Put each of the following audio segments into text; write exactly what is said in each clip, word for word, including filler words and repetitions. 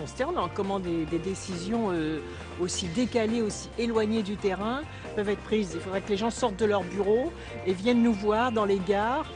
consternant. Comment des, des décisions euh, aussi décalées, aussi éloignées du terrain peuvent être prises. Il faudrait que les gens sortent de leur bureau et viennent nous voir dans les gares.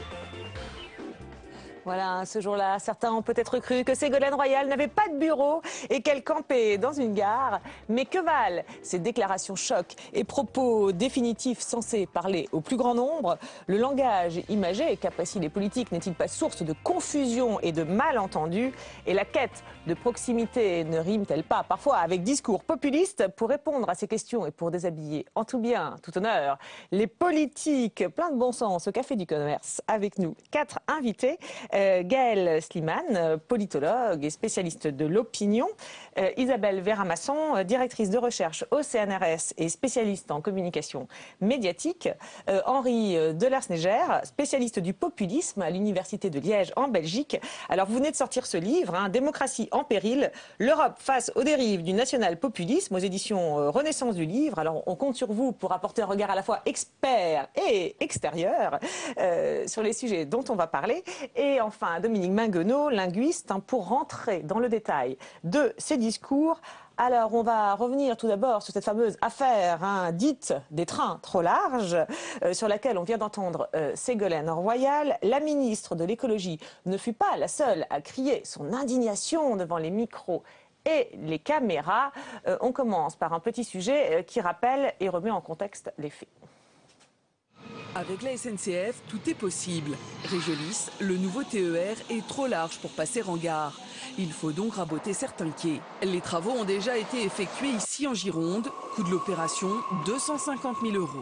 Voilà, ce jour-là, certains ont peut-être cru que Ségolène Royal n'avait pas de bureau et qu'elle campait dans une gare. Mais que valent ces déclarations choc et propos définitifs censés parler au plus grand nombre? Le langage imagé qu'apprécient les politiques n'est-il pas source de confusion et de malentendus? Et la quête de proximité ne rime-t-elle pas parfois avec discours populistes? Pour répondre à ces questions et pour déshabiller en tout bien, tout honneur, les politiques plein de bon sens au Café du Commerce, avec nous quatre invités. Euh, Gaëlle Slimane, politologue et spécialiste de l'opinion. Euh, Isabelle Véramasson, directrice de recherche au C N R S et spécialiste en communication médiatique. Euh, Henri Delarsneger, spécialiste du populisme à l'Université de Liège en Belgique. Alors vous venez de sortir ce livre, hein, Démocratie en péril, l'Europe face aux dérives du national-populisme, aux éditions euh, Renaissance du livre. Alors on compte sur vous pour apporter un regard à la fois expert et extérieur euh, sur les sujets dont on va parler. Et enfin, Dominique Minguenot, linguiste, hein, pour rentrer dans le détail de ces discours. Alors, on va revenir tout d'abord sur cette fameuse affaire hein, dite des trains trop larges, euh, sur laquelle on vient d'entendre euh, Ségolène Royal. La ministre de l'écologie ne fut pas la seule à crier son indignation devant les micros et les caméras. Euh, on commence par un petit sujet euh, qui rappelle et remet en contexte les faits. Avec la S N C F, tout est possible. Régiolis, le nouveau T E R est trop large pour passer en gare. Il faut donc raboter certains quais. Les travaux ont déjà été effectués ici en Gironde. Coût de l'opération, deux cent cinquante mille euros.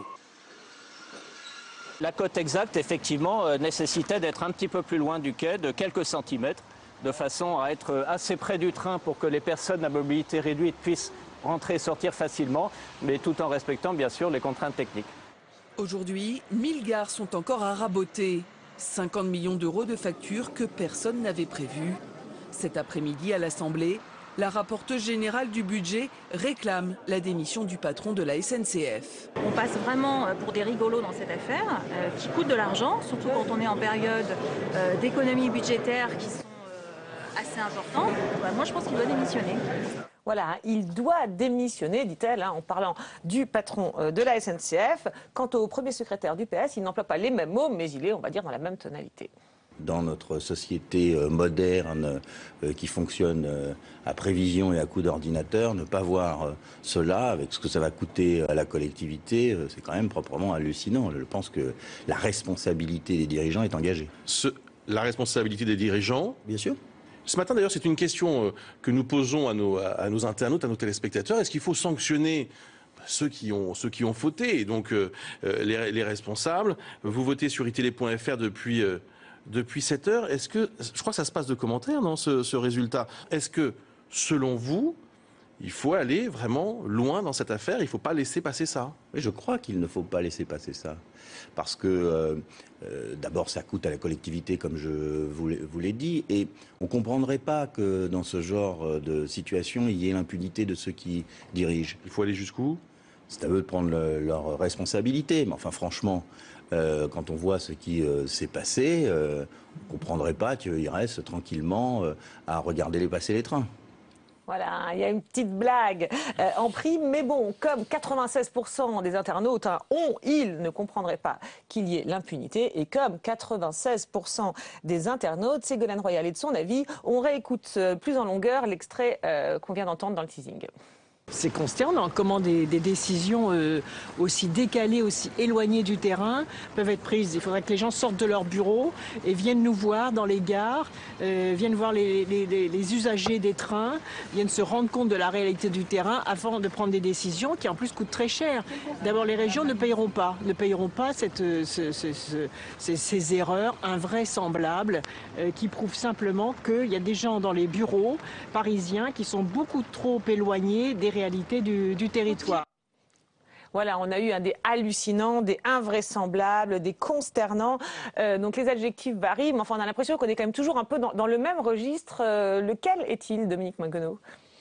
La cote exacte, effectivement, euh, nécessitait d'être un petit peu plus loin du quai, de quelques centimètres, de façon à être assez près du train pour que les personnes à mobilité réduite puissent rentrer et sortir facilement, mais tout en respectant, bien sûr, les contraintes techniques. Aujourd'hui, mille gares sont encore à raboter. cinquante millions d'euros de factures que personne n'avait prévues. Cet après-midi, à l'Assemblée, la rapporteure générale du budget réclame la démission du patron de la S N C F. On passe vraiment pour des rigolos dans cette affaire, euh, qui coûte de l'argent, surtout quand on est en période euh, d'économies budgétaires qui sont euh, assez importantes. Bah, moi, je pense qu'il doit démissionner. Voilà, il doit démissionner, dit-elle, hein, en parlant du patron euh, de la S N C F. Quant au premier secrétaire du P S, il n'emploie pas les mêmes mots, mais il est, on va dire, dans la même tonalité. Dans notre société euh, moderne euh, qui fonctionne euh, à prévision et à coup d'ordinateur, ne pas voir euh, cela avec ce que ça va coûter à la collectivité, euh, c'est quand même proprement hallucinant. Je pense que la responsabilité des dirigeants est engagée. Ce, la responsabilité des dirigeants, bien sûr. Ce matin, d'ailleurs, c'est une question que nous posons à nos, à nos internautes, à nos téléspectateurs. Est-ce qu'il faut sanctionner ceux qui ont, ceux qui ont fauté, et donc euh, les, les responsables? Vous votez sur itélé point F R depuis, euh, depuis sept heures. Est-ce que, je crois que ça se passe de commentaires, non, ce, ce résultat. Est-ce que, selon vous, il faut aller vraiment loin dans cette affaire? Il ne faut pas laisser passer ça? Oui, je crois qu'il ne faut pas laisser passer ça. Parce que, euh, euh, d'abord, ça coûte à la collectivité, comme je vous l'ai dit, et on ne comprendrait pas que dans ce genre de situation, il y ait l'impunité de ceux qui dirigent. Il faut aller jusqu'où? C'est à eux de prendre le, leurs responsabilités. Mais enfin, franchement, euh, quand on voit ce qui euh, s'est passé, euh, on ne comprendrait pas qu'ils restent tranquillement euh, à regarder les passer les trains. Voilà, il y a une petite blague euh, en prime, mais bon, comme quatre-vingt-seize pour cent des internautes hein, ont, ils ne comprendraient pas qu'il y ait l'impunité, et comme quatre-vingt-seize pour cent des internautes, Ségolène Royal est de son avis, on réécoute euh, plus en longueur l'extrait euh, qu'on vient d'entendre dans le teasing. C'est consternant comment des, des décisions euh, aussi décalées, aussi éloignées du terrain peuvent être prises. Il faudrait que les gens sortent de leur bureau et viennent nous voir dans les gares, euh, viennent voir les, les, les, les usagers des trains, viennent se rendre compte de la réalité du terrain avant de prendre des décisions qui en plus coûtent très cher. D'abord, les régions ne payeront pas, ne payeront pas cette, ce, ce, ce, ces, ces erreurs invraisemblables euh, qui prouvent simplement qu'il y a des gens dans les bureaux parisiens qui sont beaucoup trop éloignés des réalité du, du territoire. Voilà, on a eu un des hallucinants, des invraisemblables, des consternants. Euh, donc les adjectifs varient, mais enfin on a l'impression qu'on est quand même toujours un peu dans, dans le même registre. Euh, lequel est-il, Dominique Minguenot?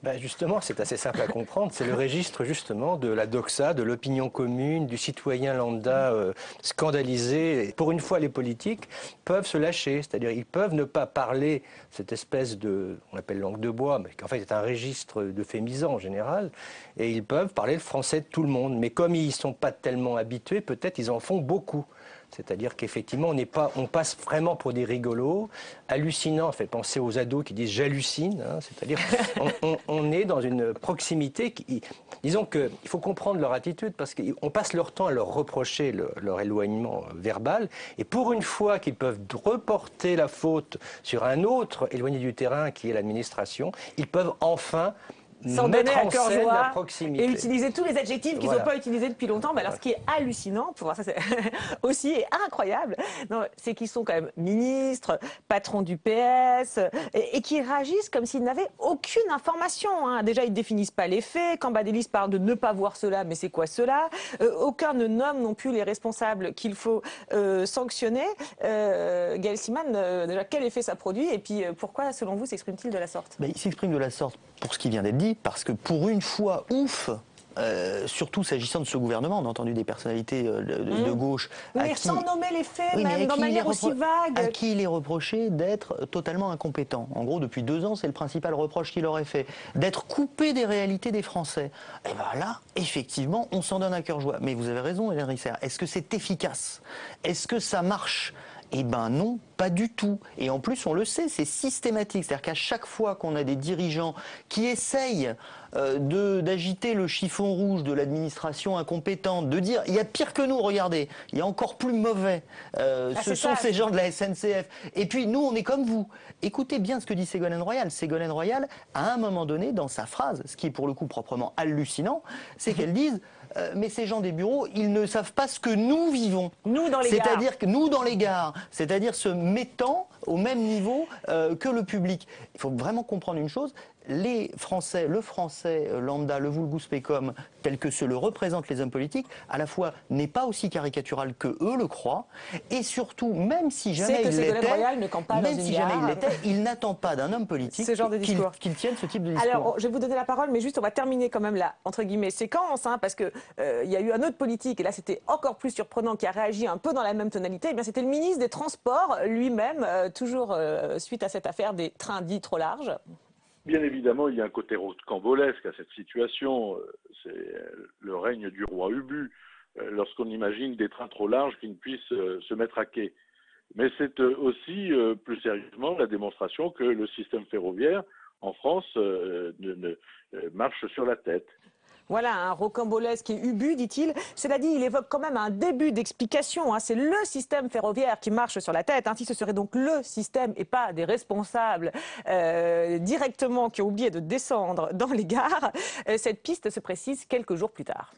Ben justement, c'est assez simple à comprendre. C'est le registre justement de la doxa, de l'opinion commune, du citoyen lambda euh, scandalisé. Et pour une fois, les politiques peuvent se lâcher, c'est-à-dire ils peuvent ne pas parler cette espèce de, on appelle langue de bois, mais qu'en fait est un registre d'euphémisants en général, et ils peuvent parler le français de tout le monde. Mais comme ils ne sont pas tellement habitués, peut-être ils en font beaucoup. C'est-à-dire qu'effectivement, on n'est pas, on passe vraiment pour des rigolos. Hallucinant, ça fait penser aux ados qui disent j'hallucine. Hein, c'est-à-dire on, on, on est dans une proximité qui, disons que il faut comprendre leur attitude parce qu'on passe leur temps à leur reprocher le, leur éloignement verbal. Et pour une fois qu'ils peuvent reporter la faute sur un autre éloigné du terrain qui est l'administration, ils peuvent enfin s'en donner à cœur joie et utiliser tous les adjectifs qu'ils n'ont voilà. pas utilisés depuis longtemps. Mais alors, ce qui est hallucinant, pour voir ça, c'est aussi incroyable, c'est qu'ils sont quand même ministres, patrons du P S, et, et qui réagissent comme s'ils n'avaient aucune information. Hein. Déjà, ils ne définissent pas les faits. Cambadélis parle de ne pas voir cela, mais c'est quoi cela? euh, Aucun ne nomme non plus les responsables qu'il faut euh, sanctionner. Euh, Gaël Siman, euh, déjà, quel effet ça produit? Et puis, euh, pourquoi, selon vous, s'exprime-t-il de la sorte? Ben, il s'exprime de la sorte pour ce qui vient d'être dit, parce que pour une fois, ouf, euh, surtout s'agissant de ce gouvernement, on a entendu des personnalités euh, de, de, de gauche. Mais qui, sans nommer les faits, oui, même de manière aussi vague. À qui il est reproché d'être totalement incompétent. En gros, depuis deux ans, c'est le principal reproche qu'il aurait fait. D'être coupé des réalités des Français. Et bien là, effectivement, on s'en donne à cœur joie. Mais vous avez raison, Hélène Risser. Est-ce que c'est efficace? Est-ce que ça marche? Eh ben non, pas du tout. Et en plus, on le sait, c'est systématique. C'est-à-dire qu'à chaque fois qu'on a des dirigeants qui essayent euh, de, d'agiter le chiffon rouge de l'administration incompétente, de dire il y a pire que nous, regardez, il y a encore plus mauvais, euh, ah, ce sont ça. Ces gens de la S N C F. Et puis nous, on est comme vous. Écoutez bien ce que dit Ségolène Royal. Ségolène Royal, à un moment donné, dans sa phrase, ce qui est pour le coup proprement hallucinant, c'est qu'elle dise euh, mais ces gens des bureaux, ils ne savent pas ce que nous vivons. Nous dans les gares. C'est-à-dire que nous dans les gares, c'est-à-dire se mettant au même niveau euh, que le public. Il faut vraiment comprendre une chose, les Français, le français lambda, le vulgus pecum, tel que se le représentent les hommes politiques, à la fois n'est pas aussi caricatural que eux le croient, et surtout, même si jamais il l'était, même si jamais il l'était, il n'attend pas d'un homme politique qu'il qu'il tienne ce type de discours. Alors, je vais vous donner la parole, mais juste, on va terminer quand même la, entre guillemets, séquence, hein, parce que euh, il y a eu un autre politique, et là c'était encore plus surprenant, qui a réagi un peu dans la même tonalité, et bien c'était le ministre des Transports lui-même, euh, toujours euh, suite à cette affaire des trains dits trop larges. Bien évidemment, il y a un côté rocambolesque à cette situation. C'est le règne du roi Ubu, lorsqu'on imagine des trains trop larges qui ne puissent se mettre à quai. Mais c'est aussi, plus sérieusement, la démonstration que le système ferroviaire en France ne, ne, marche sur la tête. Voilà, un rocambolesque et ubu, dit-il. Cela dit, il évoque quand même un début d'explication. Hein. C'est le système ferroviaire qui marche sur la tête. Ainsi, ce serait donc le système et pas des responsables euh, directement qui ont oublié de descendre dans les gares. Euh, cette piste se précise quelques jours plus tard.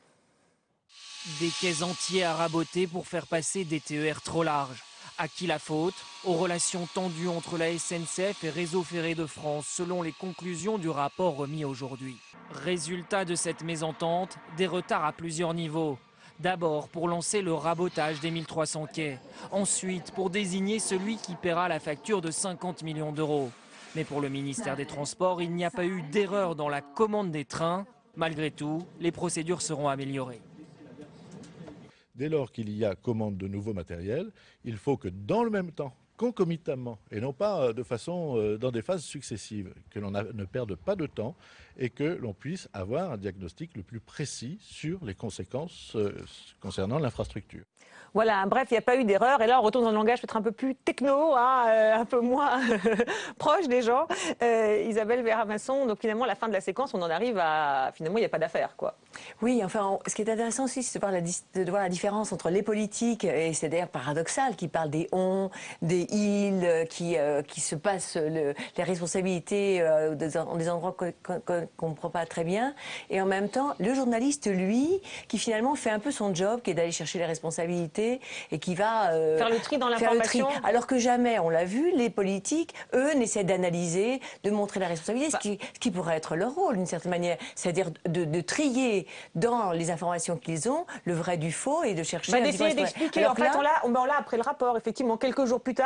Des quais entiers à raboter pour faire passer des T E R trop larges. À qui la faute? Aux relations tendues entre la S N C F et Réseau Ferré de France, selon les conclusions du rapport remis aujourd'hui. Résultat de cette mésentente, des retards à plusieurs niveaux. D'abord pour lancer le rabotage des mille trois cents quais. Ensuite pour désigner celui qui paiera la facture de cinquante millions d'euros. Mais pour le ministère des Transports, il n'y a pas eu d'erreur dans la commande des trains. Malgré tout, les procédures seront améliorées. Dès lors qu'il y a commande de nouveaux matériels, il faut que dans le même temps, concomitamment, et non pas de façon euh, dans des phases successives, que l'on ne perde pas de temps et que l'on puisse avoir un diagnostic le plus précis sur les conséquences euh, concernant l'infrastructure. Voilà, bref, il n'y a pas eu d'erreur. Et là, on retourne dans le langage peut-être un peu plus techno, hein, euh, un peu moins proche des gens. Euh, Isabelle Véramasson, donc finalement, à la fin de la séquence, on en arrive à... Finalement, il n'y a pas d'affaire, quoi. Oui, enfin, on... ce qui est intéressant aussi, c'est de voir, la, de voir la différence entre les politiques, et c'est d'ailleurs paradoxal, qui parlent des on, des ils, qui, euh, qui se passent le, les responsabilités euh, dans des endroits qu'on ne comprend pas très bien, et en même temps, le journaliste, lui, qui finalement fait un peu son job, qui est d'aller chercher les responsabilités, et qui va euh, faire le tri dans l'information. Alors que jamais, on l'a vu, les politiques, eux, n'essaient d'analyser, de montrer la responsabilité, bah. ce, qui, ce qui pourrait être leur rôle d'une certaine manière, c'est-à-dire de, de trier dans les informations qu'ils ont le vrai du faux et de chercher. Bah, d'essayer d'expliquer. En fait, là, on l'a on, on après le rapport, effectivement, quelques jours plus tard.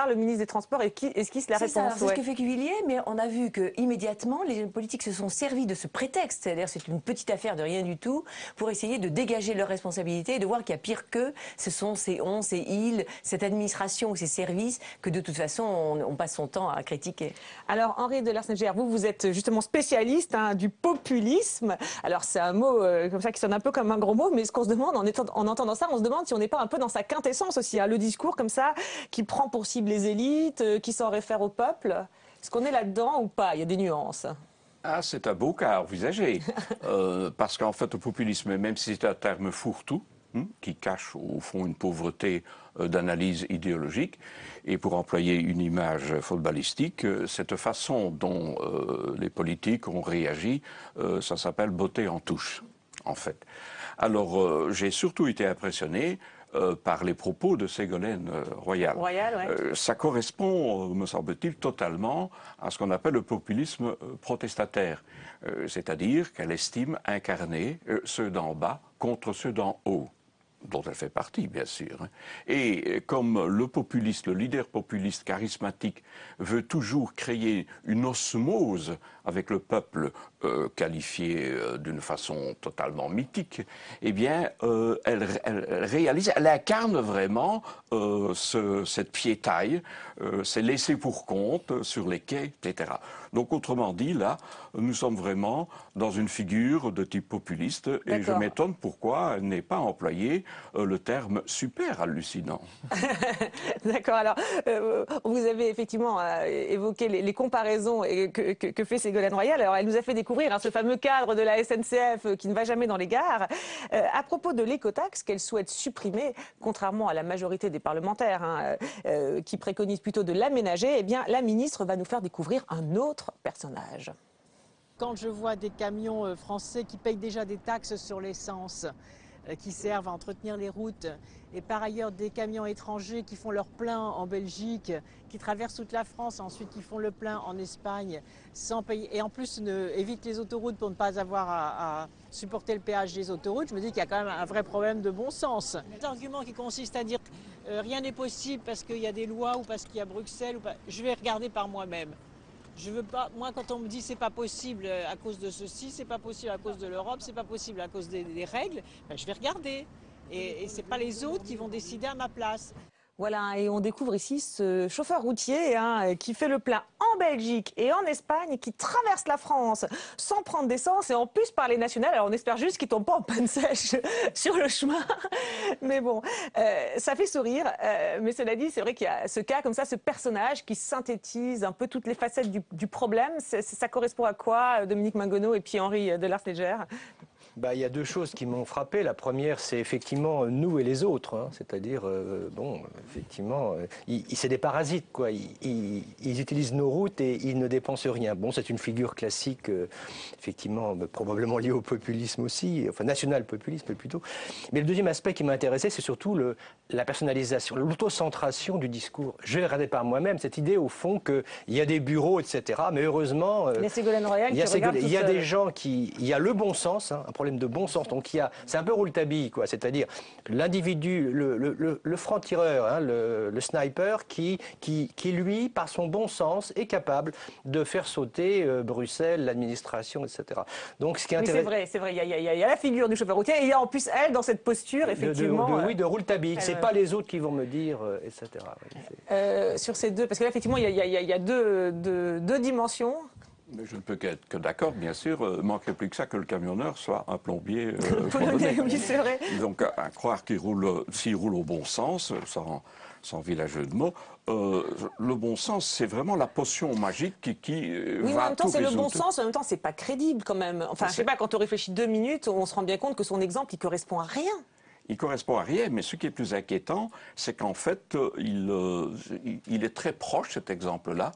le ministre des Transports esquisse la C'est ça, réponse. c'est Ouais. ce que fait Cuvillier, mais on a vu que immédiatement les politiques se sont servis de ce prétexte, c'est-à-dire c'est une petite affaire de rien du tout, pour essayer de dégager leurs responsabilités et de voir qu'il y a pire qu'eux, ce sont ces on, ces ils, cette administration ou ces services que de toute façon on, on passe son temps à critiquer. Alors Henri de Larsneger, vous, vous êtes justement spécialiste hein, du populisme. Alors c'est un mot euh, comme ça qui sonne un peu comme un gros mot, mais ce qu'on se demande en, étant, en entendant ça, on se demande si on n'est pas un peu dans sa quintessence aussi. Hein, le discours comme ça, qui prend pour cible les élites, euh, qui s'en réfère au peuple. Est-ce qu'on est là-dedans ou pas? Il y a des nuances. Ah, c'est un beau cas à envisager. euh, parce qu'en fait, le populisme, même si c'est un terme fourre-tout, hein, qui cache au fond une pauvreté euh, d'analyse idéologique, et pour employer une image footballistique, euh, cette façon dont euh, les politiques ont réagi, euh, ça s'appelle botter en touche, en fait. Alors, euh, j'ai surtout été impressionné Euh, par les propos de Ségolène euh, Royal. Royal ouais. euh, ça correspond, euh, me semble-t-il, totalement à ce qu'on appelle le populisme euh, protestataire. Euh, c'est-à-dire qu'elle estime incarner euh, ceux d'en bas contre ceux d'en haut, dont elle fait partie, bien sûr. Et euh, comme le populiste, le leader populiste charismatique veut toujours créer une osmose avec le peuple euh, qualifié euh, d'une façon totalement mythique, eh bien, euh, elle, elle, elle réalise, elle incarne vraiment euh, ce, cette piétaille, euh, ces laissés pour compte sur les quais, et cetera. Donc, autrement dit, là, nous sommes vraiment dans une figure de type populiste, et je m'étonne pourquoi elle n'ait pas employé euh, le terme super hallucinant. D'accord, alors, euh, vous avez effectivement euh, évoqué les, les comparaisons que, que, que fait Ségolène Royal. Alors, elle nous a fait découvrir hein, ce fameux cadre de la S N C F euh, qui ne va jamais dans les gares. Euh, à propos de l'écotaxe qu'elle souhaite supprimer, contrairement à la majorité des parlementaires hein, euh, qui préconisent plutôt de l'aménager, eh bien, la ministre va nous faire découvrir un autre personnage. Quand je vois des camions euh, français qui payent déjà des taxes sur l'essence, euh, qui servent à entretenir les routes, et par ailleurs des camions étrangers qui font leur plein en Belgique, qui traversent toute la France, ensuite qui font le plein en Espagne, sans payer, et en plus ne, évitent les autoroutes pour ne pas avoir à, à supporter le péage des autoroutes, je me dis qu'il y a quand même un vrai problème de bon sens. L'argument qui consiste à dire que euh, rien n'est possible parce qu'il y a des lois ou parce qu'il y a Bruxelles, ou pas, je vais regarder par moi-même. Je veux pas, moi, quand on me dit c'est pas possible à cause de ceci, c'est pas possible à cause de l'Europe, c'est pas possible à cause des, des règles, ben, je vais regarder. Et, et c'est pas les autres qui vont décider à ma place. Voilà, et on découvre ici ce chauffeur routier hein, qui fait le plein en Belgique et en Espagne, qui traverse la France sans prendre d'essence et en plus par les nationales. Alors on espère juste qu'il ne tombe pas en panne sèche sur le chemin. Mais bon, euh, ça fait sourire. Euh, mais cela dit, c'est vrai qu'il y a ce cas comme ça, ce personnage qui synthétise un peu toutes les facettes du, du problème. C'est, ça correspond à quoi, Dominique Mingonneau et puis Henri de Larsneger? Bah, il y a deux choses qui m'ont frappé. La première, c'est effectivement nous et les autres. Hein. C'est-à-dire, euh, bon, effectivement, euh, ils, c'est des parasites, quoi. Ils, ils, ils utilisent nos routes et ils ne dépensent rien. Bon, c'est une figure classique, euh, effectivement, bah, probablement liée au populisme aussi, enfin national-populisme plutôt. Mais le deuxième aspect qui m'a intéressé, c'est surtout le, la personnalisation, l'autocentration du discours. Je vais regarder par moi-même cette idée, au fond, qu'il y a des bureaux, et cetera. Mais heureusement, euh, il y a Ségolène Royal il y a, qui regarde il y a tout seul. des gens qui... Il y a le bon sens, hein, un problème de bon sens. Donc il y a, c'est un peu rouletabille, quoi. C'est-à-dire l'individu, le, le, le, le franc-tireur, hein, le, le sniper, qui, qui, qui lui, par son bon sens, est capable de faire sauter euh, Bruxelles, l'administration, et cetera. Donc ce qui est oui, intéressant, c'est vrai, c'est vrai. Il y, a, il, y a, il y a la figure du chauffeur routier et il y a en plus elle dans cette posture, effectivement. De, de, de, oui, de rouletabille. Elle, c'est euh, pas les autres qui vont me dire, euh, et cetera. Oui, euh, sur ces deux, parce que là, effectivement, il y a, il y a, il y a deux, deux, deux dimensions. Mais je ne peux qu'être que d'accord, bien sûr. Euh, manquerait plus que ça que le camionneur soit un plombier. Euh, oui, c'est vrai. Donc, à, à croire qu'il roule, s'il roule au bon sens, sans, sans vilain jeu de mots, euh, le bon sens, c'est vraiment la potion magique qui, qui euh, oui, va en même temps, tout c'est le bon résoudre. sens. En même temps, c'est pas crédible quand même. Enfin, je sais pas. Quand on réfléchit deux minutes, on se rend bien compte que son exemple, il correspond à rien. Il correspond à rien, mais ce qui est plus inquiétant, c'est qu'en fait, il, euh, il est très proche, cet exemple-là,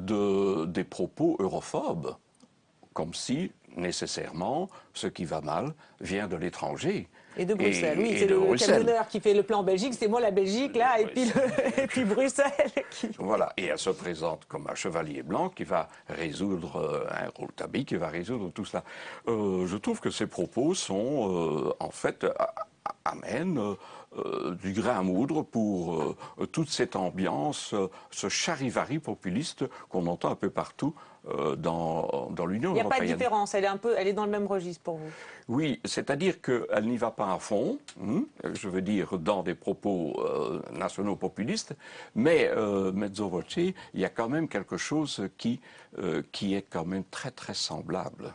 de, des propos europhobes. Comme si, nécessairement, ce qui va mal vient de l'étranger. Et de Bruxelles, et, oui. Et c'est le Bruxelles. camionneur qui fait le plan en Belgique, c'est moi la Belgique, là, et puis, le, et puis Bruxelles. Qui... Voilà, et elle se présente comme un chevalier blanc qui va résoudre, euh, un rouletabille qui va résoudre tout cela. Euh, je trouve que ces propos sont, euh, en fait, amène euh, euh, du grain à moudre pour euh, toute cette ambiance, euh, ce charivari populiste qu'on entend un peu partout euh, dans, dans l'Union européenne. Il n'y a pas de différence, elle est, un peu, elle est dans le même registre pour vous? Oui, c'est-à-dire qu'elle n'y va pas à fond, hein, je veux dire dans des propos euh, nationaux populistes, mais euh, mezzo voce, il y a quand même quelque chose qui, euh, qui est quand même très très semblable.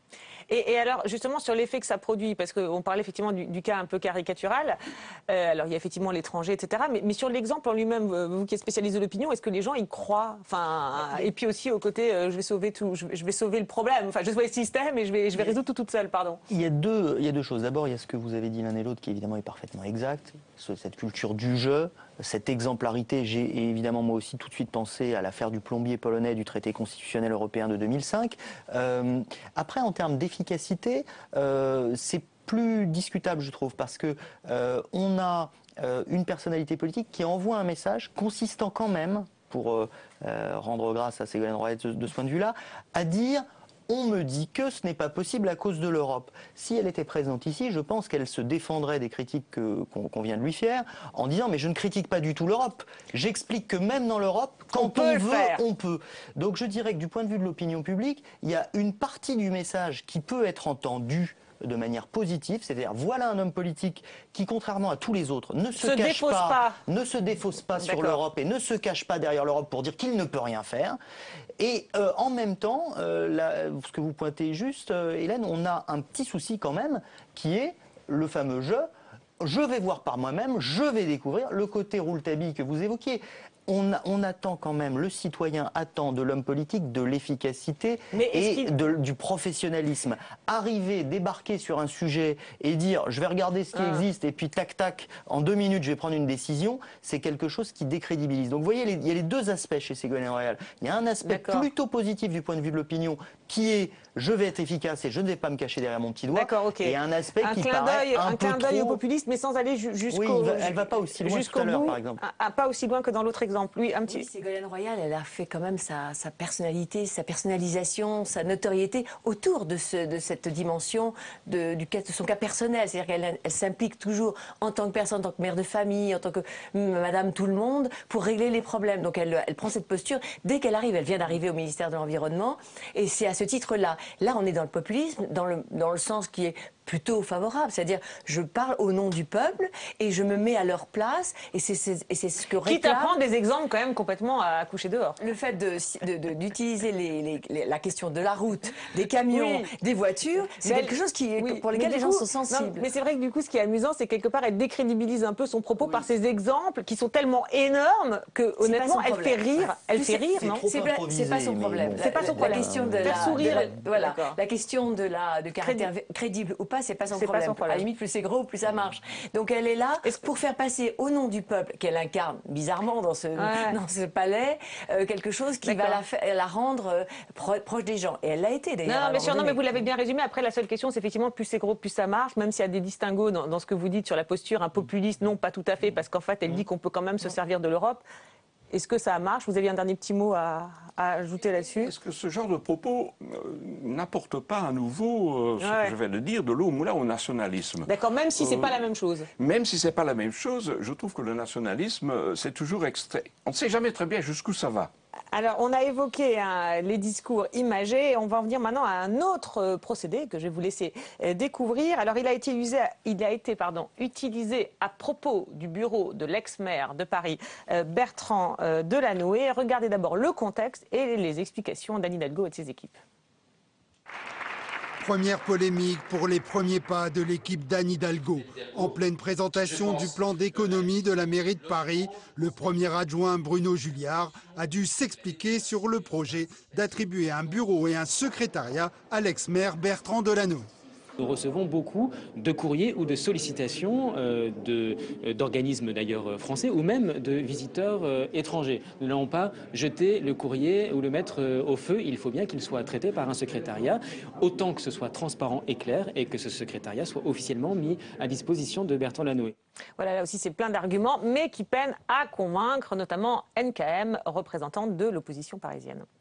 Et, et alors, justement, sur l'effet que ça produit, parce qu'on parlait effectivement du, du cas un peu caricatural, euh, alors il y a effectivement l'étranger, et cetera, mais, mais sur l'exemple en lui-même, vous qui êtes spécialiste de l'opinion, est-ce que les gens y croient? Enfin, et puis aussi au côté, euh, je vais sauver tout, je vais, je vais sauver le problème, enfin, je vais sauver le système et je vais, je vais résoudre tout toute seule, pardon. Il y a deux, il y a deux choses. D'abord, il y a ce que vous avez dit l'un et l'autre qui évidemment est parfaitement exact, cette culture du jeu, cette exemplarité. J'ai évidemment moi aussi tout de suite pensé à l'affaire du plombier polonais du traité constitutionnel européen de deux mille cinq. Euh, après, en termes d'efficacité, euh, c'est plus discutable, je trouve, parce que euh, on a euh, une personnalité politique qui envoie un message consistant quand même, pour euh, euh, rendre grâce à Ségolène Royal de, de ce point de vue-là, à dire: on me dit que ce n'est pas possible à cause de l'Europe. Si elle était présente ici, je pense qu'elle se défendrait des critiques qu'on qu'on vient de lui faire en disant: mais je ne critique pas du tout l'Europe. J'explique que même dans l'Europe, quand on, peut on veut, faire. on peut. Donc je dirais que du point de vue de l'opinion publique, il y a une partie du message qui peut être entendue de manière positive, c'est-à-dire voilà un homme politique qui, contrairement à tous les autres, ne se, se cache pas, pas, ne se défausse pas sur l'Europe et ne se cache pas derrière l'Europe pour dire qu'il ne peut rien faire. Et euh, en même temps, euh, la, ce que vous pointez juste, euh, Hélène, on a un petit souci quand même, qui est le fameux jeu. Je vais voir par moi-même, je vais découvrir le côté rouletabille que vous évoquiez. On, on attend quand même, le citoyen attend de l'homme politique de l'efficacité et de, du professionnalisme. Arriver, débarquer sur un sujet et dire: je vais regarder ce qui ah. existe et puis tac tac, en deux minutes je vais prendre une décision, c'est quelque chose qui décrédibilise. Donc vous voyez, les, il y a les deux aspects chez Ségolène Royal. Il y a un aspect plutôt positif du point de vue de l'opinion qui est: je vais être efficace et je ne vais pas me cacher derrière mon petit doigt. Okay. Et un aspect un qui clin paraît un, un peu clin d'œil trop... au populisme, mais sans aller jusqu'au... Oui, va, elle ne va pas aussi loin que tout à l'heure, par exemple. À, à, pas aussi loin que dans l'autre exemple. Oui, un petit... Oui, Ségolène Royal, elle a fait quand même sa, sa personnalité, sa personnalisation, sa notoriété autour de, ce, de cette dimension de, du, de son cas personnel. C'est-à-dire qu'elle elle, s'implique toujours en tant que personne, en tant que mère de famille, en tant que madame tout le monde, pour régler les problèmes. Donc elle, elle prend cette posture dès qu'elle arrive. Elle vient d'arriver au ministère de l'Environnement. Et c'est à ce titre-là. Là, on est dans le populisme, dans le, dans le sens qui est plutôt favorable, c'est-à-dire je parle au nom du peuple et je me mets à leur place et c'est ce que réclame... Quitte à prendre des exemples quand même complètement à coucher dehors. Le fait d'utiliser de, de, les, les, les, la question de la route, des camions, oui. des voitures, c'est quelque chose qui, oui. pour lequel les gens coup, sont sensibles. Non, mais c'est vrai que du coup ce qui est amusant, c'est quelque part elle décrédibilise un peu son propos oui. par ces exemples qui sont tellement énormes que honnêtement elle fait rire. Elle fait rire, non? C'est pas son problème. C'est pas son problème. La question de faire sourire. Voilà. La question de la de caractère crédible ou pas, c'est pas son problème. Pas son problème. À la limite, plus c'est gros, plus ça marche. Donc elle est là pour faire passer au nom du peuple, qu'elle incarne bizarrement dans ce, ouais. dans ce palais, euh, quelque chose qui va la, la rendre euh, pro, proche des gens. Et elle l'a été d'ailleurs. Non, non, mais, sûr, non mais vous l'avez bien résumé. Après, la seule question, c'est effectivement plus c'est gros, plus ça marche, même s'il y a des distinguos dans, dans ce que vous dites sur la posture, un populiste, non, pas tout à fait, parce qu'en fait, elle dit qu'on peut quand même se servir de l'Europe. Est-ce que ça marche? Vous aviez un dernier petit mot à, à ajouter là-dessus? Est-ce que ce genre de propos euh, n'apporte pas à nouveau, euh, ce ouais. que je viens de dire, de l'eau au moulin au nationalisme? D'accord, même si c'est euh, pas la même chose. Même si c'est pas la même chose, je trouve que le nationalisme, c'est toujours extrait. On ne sait jamais très bien jusqu'où ça va. Alors, on a évoqué hein, les discours imagés. On va en venir maintenant à un autre euh, procédé que je vais vous laisser euh, découvrir. Alors, il a été, usé, il a été pardon, utilisé à propos du bureau de l'ex-maire de Paris, euh, Bertrand euh, Delanoë. Regardez d'abord le contexte et les explications d'Anne Hidalgo et de ses équipes. Première polémique pour les premiers pas de l'équipe d'Anne Hidalgo. En pleine présentation du plan d'économie de la mairie de Paris, le premier adjoint Bruno Julliard a dû s'expliquer sur le projet d'attribuer un bureau et un secrétariat à l'ex-maire Bertrand Delanoë. Nous recevons beaucoup de courriers ou de sollicitations euh, d'organismes d'ailleurs français ou même de visiteurs euh, étrangers. Nous n'allons pas jeter le courrier ou le mettre euh, au feu. Il faut bien qu'il soit traité par un secrétariat, autant que ce soit transparent et clair et que ce secrétariat soit officiellement mis à disposition de Bertrand Delanoë. Voilà, là aussi c'est plein d'arguments, mais qui peinent à convaincre, notamment N K M, représentante de l'opposition parisienne.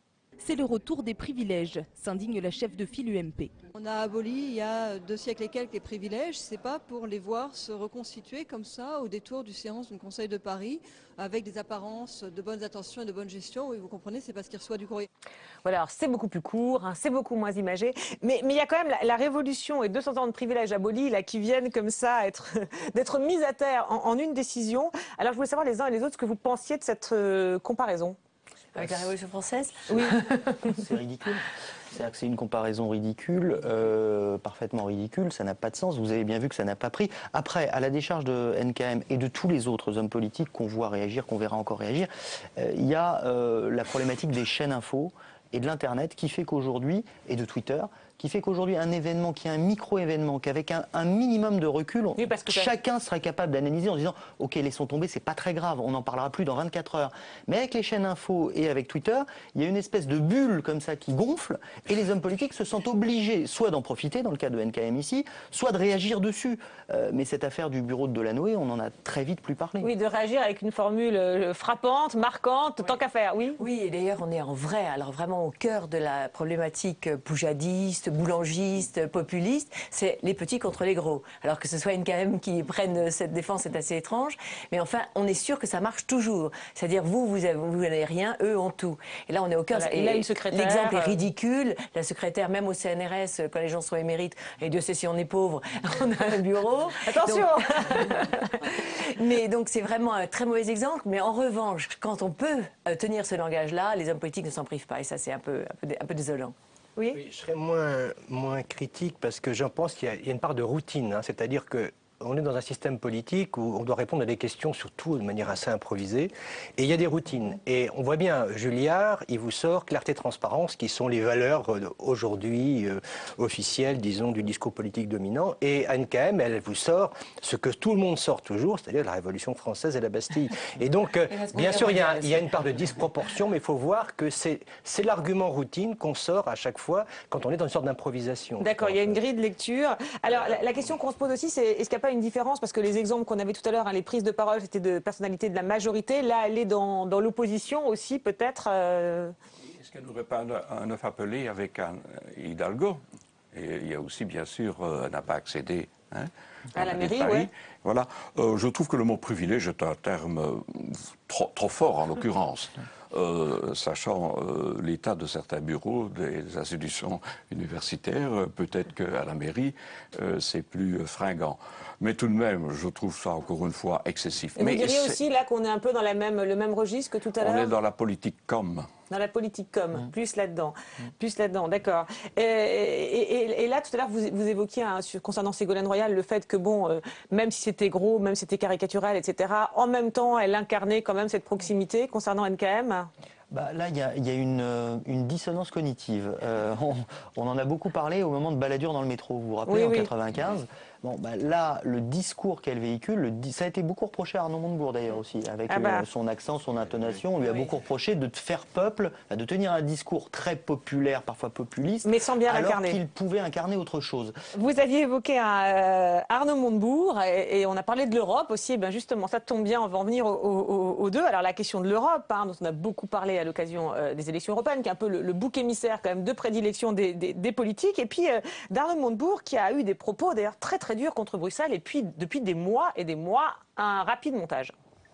c'est le retour des privilèges, s'indigne la chef de file U M P. On a aboli il y a deux siècles et quelques les privilèges, c'est pas pour les voir se reconstituer comme ça au détour du séance du Conseil de Paris avec des apparences de bonnes intentions et de bonne gestion. Oui, vous comprenez, c'est parce qu'ils reçoivent du courrier. Voilà, alors c'est beaucoup plus court, hein, c'est beaucoup moins imagé, mais mais il y a quand même la, la révolution et deux cents ans de privilèges abolis là qui viennent comme ça être d'être mis à terre en, en une décision. Alors je voulais savoir les uns et les autres ce que vous pensiez de cette euh, comparaison. Avec la Révolution française? Oui. C'est ridicule. C'est-à-dire que c'est une comparaison ridicule, euh, parfaitement ridicule, ça n'a pas de sens. Vous avez bien vu que ça n'a pas pris. Après, à la décharge de N K M et de tous les autres hommes politiques qu'on voit réagir, qu'on verra encore réagir, euh, il y a euh, la problématique des chaînes info et de l'Internet qui fait qu'aujourd'hui, et de Twitter, qui fait qu'aujourd'hui un événement qui est un micro-événement, qu'avec un, un minimum de recul, on, oui, parce que chacun serait capable d'analyser en disant « Ok, laissons tomber, c'est pas très grave, on n'en parlera plus dans vingt-quatre heures ». Mais avec les chaînes info et avec Twitter, il y a une espèce de bulle comme ça qui gonfle et les hommes politiques se sentent obligés soit d'en profiter, dans le cas de N K M ici, soit de réagir dessus. Euh, mais cette affaire du bureau de Delanoë, on en a très vite plus parlé. Oui, de réagir avec une formule euh, frappante, marquante, oui. Tant qu'à faire, oui. Oui, et d'ailleurs on est en vrai, alors vraiment au cœur de la problématique poujadiste, boulangiste, populiste, c'est les petits contre les gros. Alors que ce soit N K M qui prenne cette défense, c'est assez étrange. Mais enfin, on est sûr que ça marche toujours. C'est-à-dire, vous, vous n'avez rien, eux ont tout. Et là, on est au cœur. Voilà, il a une secrétaire. L'exemple est ridicule. La secrétaire, même au C N R S, quand les gens sont émérites, et Dieu sait si on est pauvre, on a un bureau. Attention donc... Mais donc, c'est vraiment un très mauvais exemple. Mais en revanche, quand on peut tenir ce langage-là, les hommes politiques ne s'en privent pas. Et ça, c'est un peu, un peu, un peu désolant. Oui. Oui, je serais moins, moins critique parce que j'en pense qu'il y, y a une part de routine. Hein, c'est-à-dire que on est dans un système politique où on doit répondre à des questions, surtout de manière assez improvisée. Et il y a des routines. Et on voit bien, Julliard, il vous sort clarté, transparence, qui sont les valeurs aujourd'hui euh, officielles, disons, du discours politique dominant. Et N K M, elle vous sort ce que tout le monde sort toujours, c'est-à-dire la Révolution française et la Bastille. Et donc, euh, bien sûr, il y, a, il y a une part de disproportion, mais il faut voir que c'est l'argument routine qu'on sort à chaque fois quand on est dans une sorte d'improvisation. D'accord, il y a une grille de lecture. Alors, la, la question qu'on se pose aussi, c'est est-ce qu'il n'y a pas une différence, parce que les exemples qu'on avait tout à l'heure, hein, les prises de parole, c'était de personnalités de la majorité. Là, elle est dans, dans l'opposition aussi, peut-être. Euh... Est-ce qu'elle n'aurait pas un œuf appelé avec un Hidalgo? Et il y a aussi, bien sûr, euh, elle n'a pas accédé hein, à la mairie, oui. Voilà. Euh, je trouve que le mot privilège est un terme euh, trop, trop fort, en l'occurrence. Euh, sachant euh, l'état de certains bureaux des institutions universitaires, euh, peut-être qu'à la mairie, euh, c'est plus euh, fringant. Mais tout de même, je trouve ça encore une fois excessif. Et Mais vous diriez aussi là qu'on est un peu dans la même, le même registre que tout à l'heure? On est dans la politique com. Dans la politique com, mmh. plus là-dedans, mmh. plus là-dedans, d'accord. Et, et, et, et là, tout à l'heure, vous, vous évoquiez hein, sur, concernant Ségolène Royal le fait que bon, euh, même si c'était gros, même si c'était caricatural, et cetera, en même temps, elle incarnait quand même cette proximité concernant N K M. Bah, là, il y a, y a une, euh, une dissonance cognitive. Euh, on, on en a beaucoup parlé au moment de baladure dans le métro, vous vous rappelez, oui, en oui. quatre-vingt-quinze. Bon, bah, là, le discours qu'elle véhicule, le, ça a été beaucoup reproché à Arnaud Montebourg d'ailleurs aussi, avec ah bah. euh, son accent, son intonation. On lui a oui. beaucoup reproché de faire peuple, de tenir un discours très populaire, parfois populiste, mais sans bien alors qu'il pouvait incarner autre chose. Vous aviez évoqué un, euh, Arnaud Montebourg et, et on a parlé de l'Europe aussi. Et bien justement, ça tombe bien, on va en venir aux, aux, aux deux. Alors la question de l'Europe, hein, dont on a beaucoup parlé à l'occasion euh, des élections européennes, qui est un peu le, le bouc émissaire quand même de prédilection des, des, des politiques, et puis euh, d'Arnaud Montebourg qui a eu des propos d'ailleurs très très dur contre Bruxelles et puis depuis des mois et des mois un rapide montage.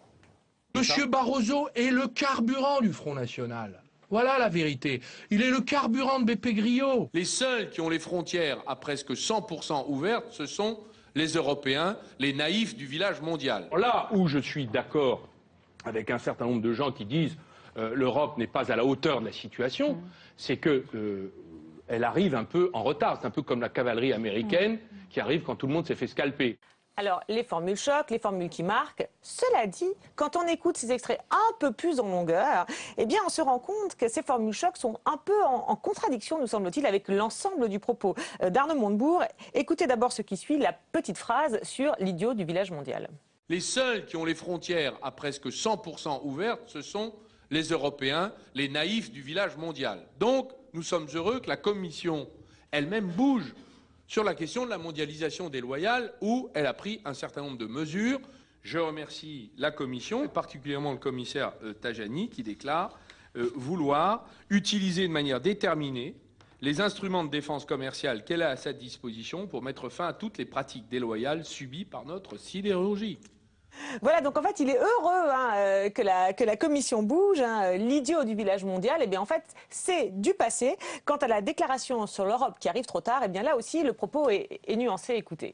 Monsieur Barroso est le carburant du Front National. Voilà la vérité. Il est le carburant de B P Grillo. Les seuls qui ont les frontières à presque cent pour cent ouvertes, ce sont les Européens, les naïfs du village mondial. Là où je suis d'accord avec un certain nombre de gens qui disent euh, l'Europe n'est pas à la hauteur de la situation, mmh. c'est que euh, elle arrive un peu en retard. C'est un peu comme la cavalerie américaine mmh. qui arrive quand tout le monde s'est fait scalper. Alors, les formules choc, les formules qui marquent. Cela dit, quand on écoute ces extraits un peu plus en longueur, eh bien, on se rend compte que ces formules choc sont un peu en, en contradiction, nous semble-t-il, avec l'ensemble du propos d'Arnaud Montebourg. Écoutez d'abord ce qui suit, la petite phrase sur l'idiot du village mondial. Les seuls qui ont les frontières à presque cent pour cent ouvertes, ce sont les Européens, les naïfs du village mondial. Donc, nous sommes heureux que la Commission elle-même bouge sur la question de la mondialisation déloyale, où elle a pris un certain nombre de mesures. Je remercie la Commission, et particulièrement le commissaire euh, Tajani, qui déclare euh, vouloir utiliser de manière déterminée les instruments de défense commerciale qu'elle a à sa disposition pour mettre fin à toutes les pratiques déloyales subies par notre sidérurgie. Voilà, donc en fait, il est heureux hein, euh, que, la, que la commission bouge. Hein, l'idiot du village mondial, eh bien en fait, c'est du passé. Quant à la déclaration sur l'Europe qui arrive trop tard, eh bien là aussi, le propos est, est nuancé. Écoutez.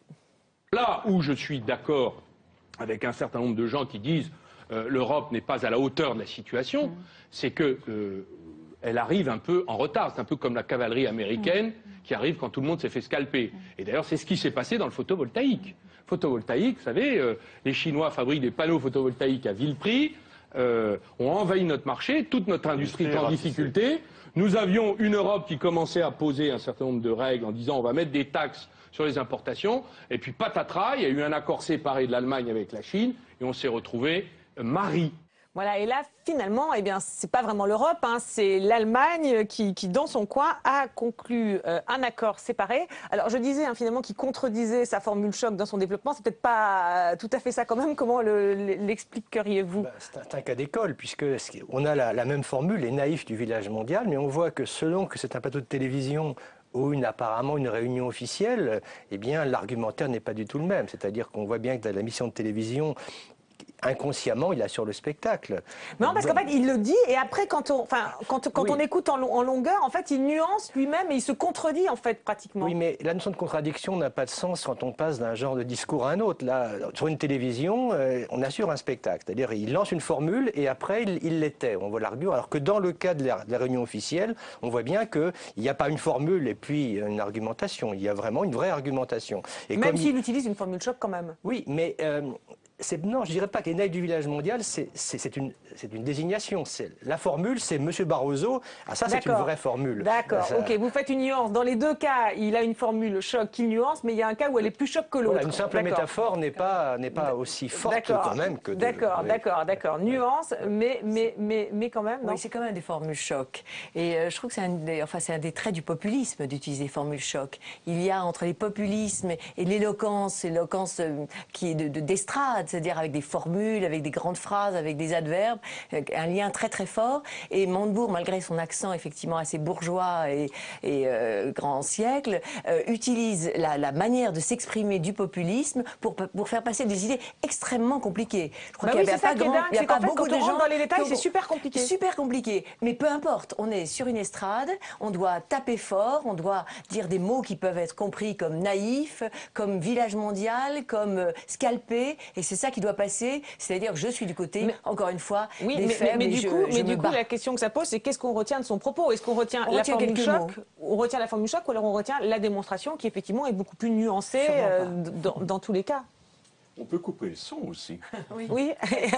Là où je suis d'accord avec un certain nombre de gens qui disent euh, l'Europe n'est pas à la hauteur de la situation, mmh. c'est que euh, elle arrive un peu en retard. C'est un peu comme la cavalerie américaine mmh. qui arrive quand tout le monde s'est fait scalper. Mmh. Et d'ailleurs, c'est ce qui s'est passé dans le photovoltaïque. Photovoltaïque, vous savez, euh, les Chinois fabriquent des panneaux photovoltaïques à vil prix, euh, ont envahi notre marché, toute notre industrie est en difficulté. Nous avions une Europe qui commençait à poser un certain nombre de règles en disant on va mettre des taxes sur les importations, et puis patatras, il y a eu un accord séparé de l'Allemagne avec la Chine, et on s'est retrouvé euh, mari. Voilà, et là, finalement, eh bien, c'est pas vraiment l'Europe, hein, c'est l'Allemagne qui, qui, dans son coin, a conclu euh, un accord séparé. Alors, je disais, hein, finalement, qui contredisait sa formule choc dans son développement. C'est peut-être pas tout à fait ça quand même. Comment l'expliqueriez-vous? bah, C'est un cas d'école, puisqu'on a la, la même formule, les naïfs du village mondial, mais on voit que selon que c'est un plateau de télévision ou une, apparemment une réunion officielle, eh bien, l'argumentaire n'est pas du tout le même. C'est-à-dire qu'on voit bien que dans la mission de télévision, inconsciemment, il assure le spectacle. Non, parce qu'en fait, il le dit, et après, quand on, enfin, quand, quand oui. on écoute en, en longueur, en fait, il nuance lui-même et il se contredit, en fait, pratiquement. Oui, mais la notion de contradiction n'a pas de sens quand on passe d'un genre de discours à un autre. Là, sur une télévision, euh, on assure un spectacle. C'est-à-dire, il lance une formule et après, il, il l'était. On voit l'argument. Alors que dans le cas de la, de la réunion officielle, on voit bien qu'il n'y a pas une formule et puis une argumentation. Il y a vraiment une vraie argumentation. Et même s'il il... utilise une formule choc quand même. Oui, mais... Euh, non, je ne dirais pas que les naïfs du village mondial, c'est une, une désignation. La formule, c'est M. Barroso. Ah, ça, c'est une vraie formule. D'accord, ok. Vous faites une nuance. Dans les deux cas, il a une formule choc qu'il nuance, mais il y a un cas où elle est plus choc que l'autre. Voilà, une simple métaphore n'est pas, n'est pas aussi forte quand même que... D'accord, d'accord, d'accord. Nuance, mais, mais, mais, mais quand même, non. Oui, c'est quand même des formules choc. Et euh, je trouve que c'est un, des, enfin, un des traits du populisme d'utiliser des formules choc. Il y a entre les populismes et l'éloquence, l'éloquence euh, qui est d'estrade, de, c'est-à-dire avec des formules, avec des grandes phrases, avec des adverbes, un lien très très fort. Et Montebourg, malgré son accent effectivement assez bourgeois et, et euh, grand siècle, euh, utilise la, la manière de s'exprimer du populisme pour, pour faire passer des idées extrêmement compliquées. Je crois bah qu'il n'y oui, a pas, grand, il y a pas beaucoup fait, de gens dans les détails, c'est super compliqué. Super compliqué. Mais peu importe, on est sur une estrade, on doit taper fort, on doit dire des mots qui peuvent être compris comme naïf, comme village mondial, comme euh, scalpé, et c'est ça qui doit passer, c'est-à-dire que je suis du côté, mais, encore une fois, oui, des mais, faibles. Mais, mais du je, coup, je mais du coup la question que ça pose, c'est qu'est-ce qu'on retient de son propos? Est-ce qu'on retient on la retient formule choc, mots. on retient la formule choc, ou alors on retient la démonstration qui effectivement est beaucoup plus nuancée euh, dans, dans tous les cas? On peut couper le son aussi. Oui. oui.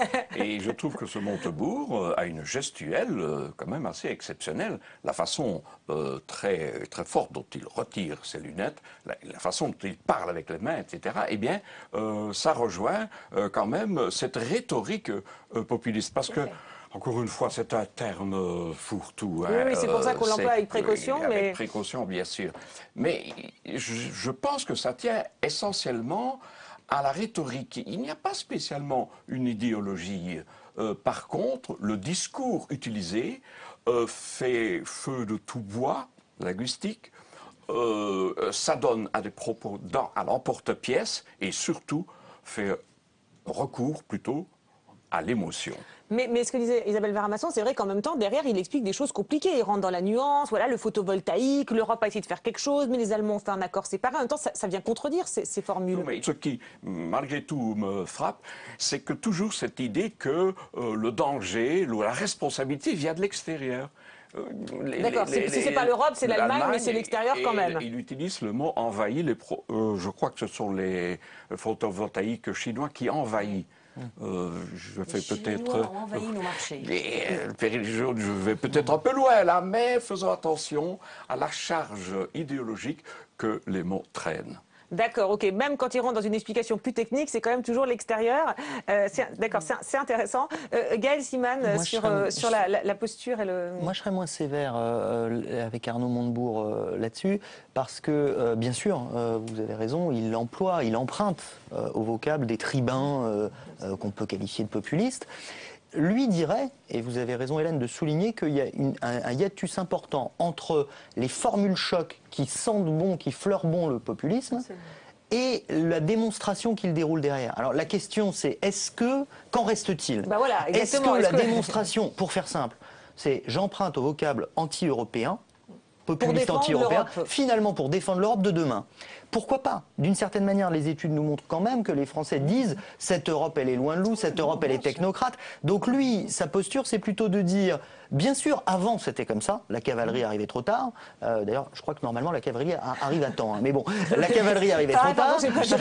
Et je trouve que ce Montebourg a une gestuelle quand même assez exceptionnelle. La façon euh, très, très forte dont il retire ses lunettes, la, la façon dont il parle avec les mains, et cetera, eh bien, euh, ça rejoint euh, quand même cette rhétorique euh, populiste. Parce que, encore une fois, c'est un terme fourre-tout. Oui, hein, oui c'est pour ça qu'on l'emploie avec précaution. Avec mais... précaution, bien sûr. Mais je, je pense que ça tient essentiellement à la rhétorique. Il n'y a pas spécialement une idéologie. Euh, par contre, le discours utilisé euh, fait feu de tout bois linguistique, euh, s'adonne à des propos dans, à l'emporte-pièce et surtout fait recours plutôt à l'émotion. Mais, mais ce que disait Isabelle Varamasson, c'est vrai qu'en même temps, derrière, il explique des choses compliquées. Il rentre dans la nuance, voilà, le photovoltaïque, l'Europe a essayé de faire quelque chose, mais les Allemands ont fait un accord séparé. En même temps, ça, ça vient contredire ces, ces formules. Non, mais ce qui, malgré tout, me frappe, c'est que toujours cette idée que euh, le danger, la responsabilité vient de l'extérieur. D'accord, si c'est pas l'Europe, c'est l'Allemagne, mais c'est l'extérieur quand même. Il utilise le mot envahi, les pro, euh, je crois que ce sont les photovoltaïques chinois qui envahissent. Euh, je fais peut-être. envahi nos marchés. Euh, je vais peut-être un peu loin là, mais faisons attention à la charge idéologique que les mots traînent. D'accord, ok. Même quand il rentre dans une explication plus technique, c'est quand même toujours l'extérieur. Euh, D'accord, c'est intéressant. Euh, Gaël Siman, moi, sur, serais, euh, sur la, la, la posture et le... Moi, je serais moins sévère euh, avec Arnaud Montebourg euh, là-dessus, parce que, euh, bien sûr, euh, vous avez raison, il emploie, il emprunte euh, au vocable des tribuns euh, euh, qu'on peut qualifier de populistes. lui dirait, et vous avez raison Hélène de souligner qu'il y a une, un, un hiatus important entre les formules choc qui sentent bon, qui fleurent bon le populisme, et la démonstration qu'il déroule derrière. Alors la question c'est, est-ce que, qu'en reste-t-il? Bah voilà, Est-ce que est-ce la que... démonstration, pour faire simple, c'est j'emprunte au vocable anti-européen, populiste anti-européen, finalement pour défendre l'Europe de demain. Pourquoi pas? D'une certaine manière, les études nous montrent quand même que les Français disent « cette Europe, elle est loin de nous, cette Europe, elle est technocrate ». Donc lui, sa posture, c'est plutôt de dire « bien sûr, avant c'était comme ça, la cavalerie arrivait trop tard euh, ». D'ailleurs, je crois que normalement la cavalerie arrive à temps, hein. Mais bon, la cavalerie arrivait trop tard.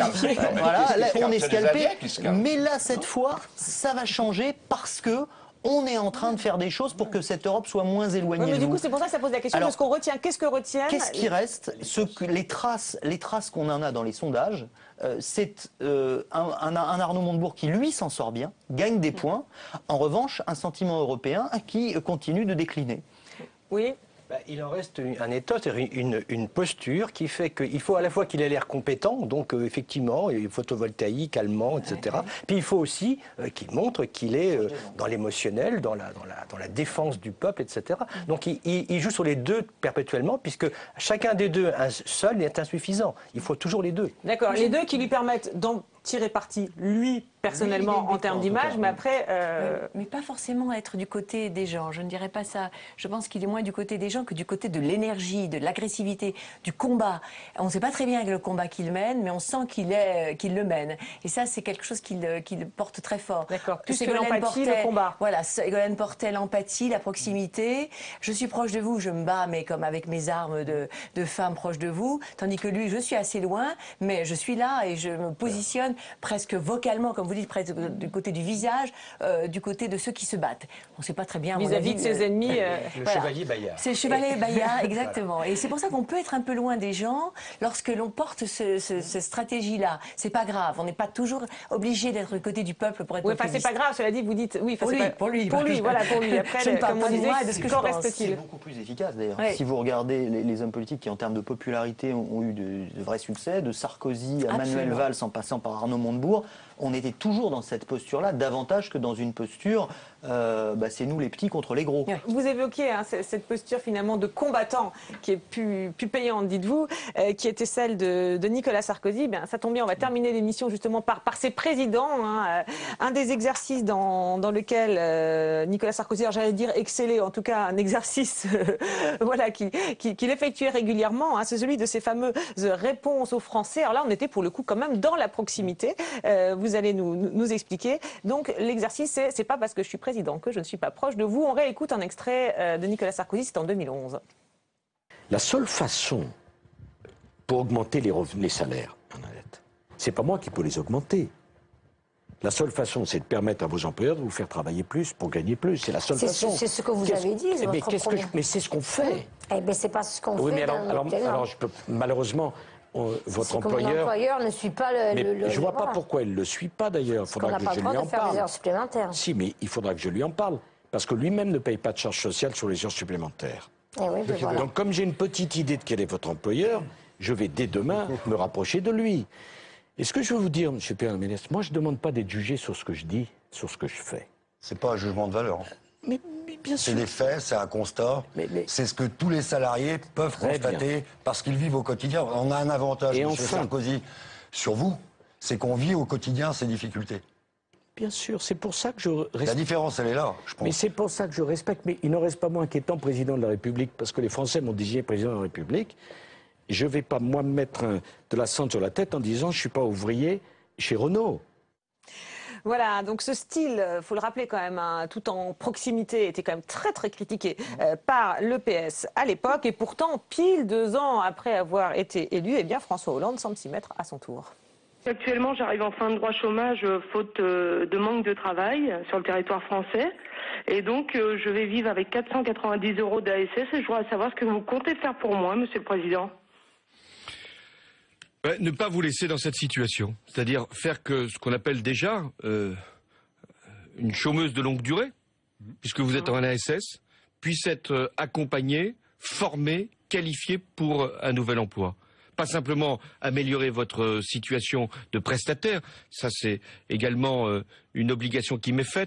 Voilà, là, on est scalpé. Mais là, cette fois, ça va changer parce que on est en train de faire des choses pour que cette Europe soit moins éloignée oui, mais de du nous. coup, c'est pour ça que ça pose la question de ce qu'on retient. Qu'est-ce que retient? Qu'est-ce qui reste? Ce que, les traces, les traces qu'on en a dans les sondages, euh, c'est euh, un, un, un Arnaud Montebourg qui, lui, s'en sort bien, gagne des points. En revanche, un sentiment européen qui continue de décliner. Oui. Bah, il en reste un état, c'est-à-dire une, une posture qui fait qu'il faut à la fois qu'il ait l'air compétent, donc euh, effectivement, photovoltaïque, allemand, et cetera. Puis il faut aussi euh, qu'il montre qu'il est euh, dans l'émotionnel, dans la, dans, la, dans la défense du peuple, et cetera. Donc il, il, il joue sur les deux perpétuellement, puisque chacun des deux, un seul, est insuffisant. Il faut toujours les deux. D'accord, les deux qui lui permettent d'en tirer parti, lui, personnellement, lui, en termes d'image, mais après... Euh... Mais, mais pas forcément être du côté des gens, je ne dirais pas ça. Je pense qu'il est moins du côté des gens que du côté de l'énergie, de l'agressivité, du combat. On ne sait pas très bien le combat qu'il mène, mais on sent qu'il est, qu'il le mène. Et ça, c'est quelque chose qu'il qu'il porte très fort. D'accord, plus que l'empathie, le combat. Voilà, Ségolène portait l'empathie, la proximité. Je suis proche de vous, je me bats, mais comme avec mes armes de, de femme proche de vous. Tandis que lui, je suis assez loin, mais je suis là et je me positionne presque vocalement, comme vous dites, presque du côté du visage, euh, du côté de ceux qui se battent. On ne sait pas très bien... Vis-à-vis de ses ennemis... Euh... Le voilà. Chevalier Bayard. C'est le chevalier Bayard, exactement. Et c'est pour ça qu'on peut être un peu loin des gens lorsque l'on porte ce, ce, cette stratégie-là. C'est pas grave, on n'est pas toujours obligé d'être du côté du peuple pour être oui, enfin, c'est pas grave, cela dit, vous dites... Oui, pour, lui, pas... pour lui, pour lui, voilà, pour lui. Après, je ne parle comme pas on disait, de ce que je pense. C'est beaucoup plus efficace, d'ailleurs. Oui. Si vous regardez les, les hommes politiques qui, en termes de popularité, ont, ont eu de, de vrais succès, de Sarkozy à Absolument. Manuel Valls en passant par Arnaud Montebourg, on était toujours dans cette posture-là, davantage que dans une posture, euh, bah, c'est nous les petits contre les gros. Vous évoquiez hein, cette posture finalement de combattant qui est plus, plus payante, dites-vous, euh, qui était celle de, de Nicolas Sarkozy. Bien, ça tombe bien, on va terminer l'émission justement par, par ses présidents. Hein, euh, un des exercices dans, dans lequel euh, Nicolas Sarkozy, j'allais dire exceller, en tout cas un exercice euh, voilà, qu'il qui, qui effectuait régulièrement, hein, c'est celui de ces fameuses réponses aux Français. Alors là, on était pour le coup quand même dans la proximité. Euh, vous allez nous, nous expliquer. Donc l'exercice, c'est c'est pas parce que je suis président que je ne suis pas proche de vous. On réécoute un extrait de Nicolas Sarkozy, c'est en deux mille onze. La seule façon pour augmenter les revenus, les salaires, c'est pas moi qui peux les augmenter. La seule façon, c'est de permettre à vos employeurs de vous faire travailler plus pour gagner plus. C'est la seule façon. C'est ce que vous avez dit. Mais, mais, que je, mais c'est ce qu'on fait. Eh bien, c'est pas ce qu'on oui, fait. Mais alors, alors, alors je peux, malheureusement, on, votre employeur. Mon employeur ne suit pas le. Mais le, le je vois voilà. pas pourquoi il le suit pas d'ailleurs. Il faudra que je lui en parle. Des heures supplémentaires. Si, mais il faudra que je lui en parle parce que lui-même ne paye pas de charges sociales sur les heures supplémentaires. Eh oui, Donc, voilà. donc, comme j'ai une petite idée de quel est votre employeur, je vais dès demain me rapprocher de lui. Et ce que je veux vous dire, M. Pierre-Ménès, moi je ne demande pas d'être jugé sur ce que je dis, sur ce que je fais. C'est pas un jugement de valeur. Mais, mais bien sûr. C'est des faits, c'est un constat. Mais, mais... C'est ce que tous les salariés peuvent Très constater bien. Parce qu'ils vivent au quotidien. On a un avantage, M. Enfin... Sarkozy, sur vous, c'est qu'on vit au quotidien ces difficultés. Bien sûr, c'est pour ça que je respecte. La différence, elle est là, je pense. Mais c'est pour ça que je respecte. Mais il n'en reste pas moins qu'étant président de la République, parce que les Français m'ont désigné président de la République, je ne vais pas, moi, me mettre un, de la cendre sur la tête en disant je ne suis pas ouvrier chez Renault. Voilà, donc ce style, il faut le rappeler quand même, hein, tout en proximité, était quand même très très critiqué euh, par l'E P S à l'époque. Et pourtant, pile deux ans après avoir été élu, eh bien François Hollande semble s'y mettre à son tour. Actuellement, j'arrive en fin de droit chômage faute de manque de travail sur le territoire français. Et donc, euh, je vais vivre avec quatre cent quatre-vingt-dix euros d'A S S et je voudrais savoir ce que vous comptez faire pour moi, Monsieur le Président. Ouais, ne pas vous laisser dans cette situation. C'est-à-dire faire que ce qu'on appelle déjà euh, une chômeuse de longue durée, puisque vous êtes en A S S, puisse être accompagnée, formée, qualifiée pour un nouvel emploi. Pas simplement améliorer votre situation de prestataire, ça c'est également euh, une obligation qui m'est faite,